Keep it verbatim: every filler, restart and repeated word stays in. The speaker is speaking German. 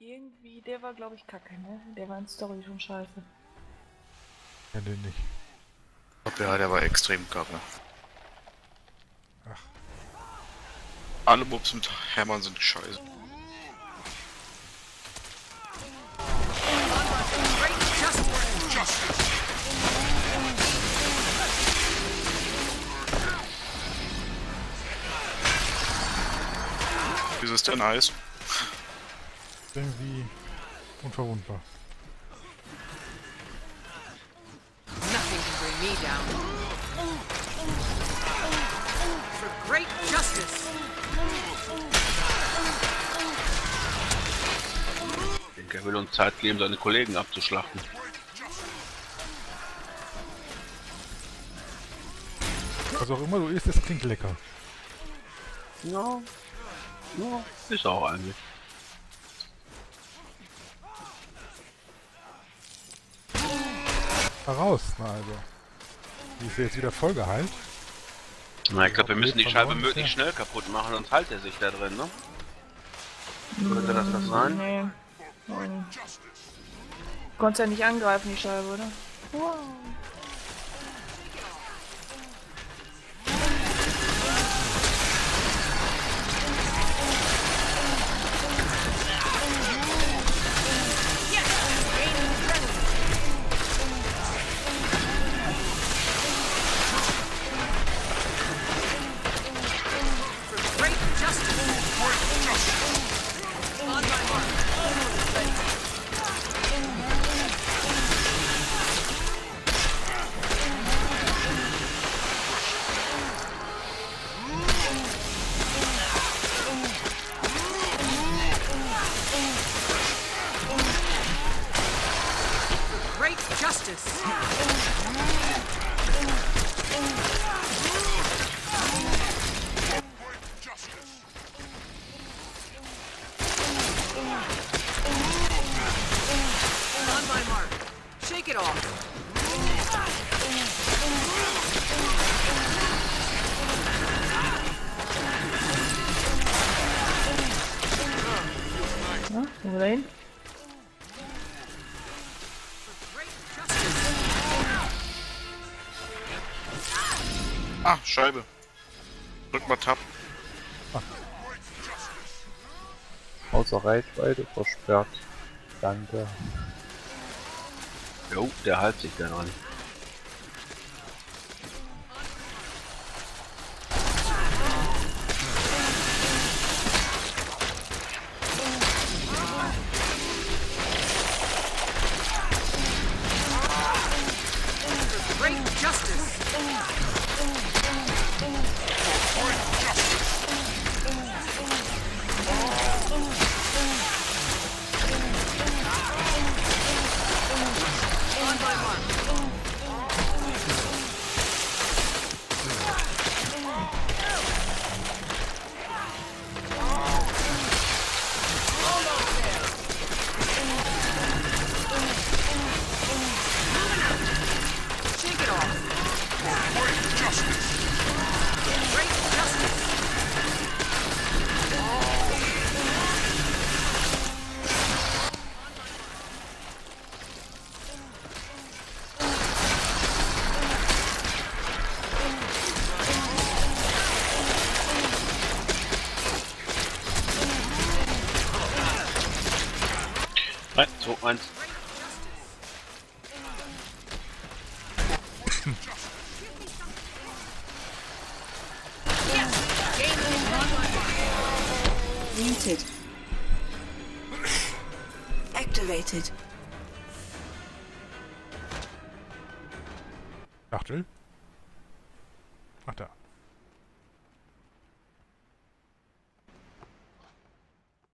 Irgendwie, der war glaube ich kacke, ne? Der war in Story schon scheiße. Ja, den nicht. Ich glaube, ja, der war extrem kacke. Ach. Alle Mobs mit Hämmern sind scheiße. Wieso ist denn Eis? Irgendwie unverwundbar. Nothing can bring me down. For great justice. Ich denke, er will uns Zeit geben, seine Kollegen abzuschlachten. Was auch immer du isst, das klingt lecker. Ja, ja, ist auch eigentlich. Heraus, na also. Die ist jetzt wieder voll geheilt. Na, ich glaube, wir müssen die Scheibe verloren, möglichst ja. schnell kaputt machen, sonst hält er sich da drin, ne? Könnte das das sein? Nee. Nein. Du konntest ja nicht angreifen, die Scheibe, oder? Wow. Great justice. On my mark. Great justice. On my mark. Shake it off. Ja, wo wir hin? Great justice. Ah, Scheibe. Drück mal Tab. Außer Reichweite versperrt. Danke. Jo, der hält sich da dran. Great justice. On my mark. Shake it off. Great justice. drei, zwei, eins. Muted. Activated. Achtel. Ach da.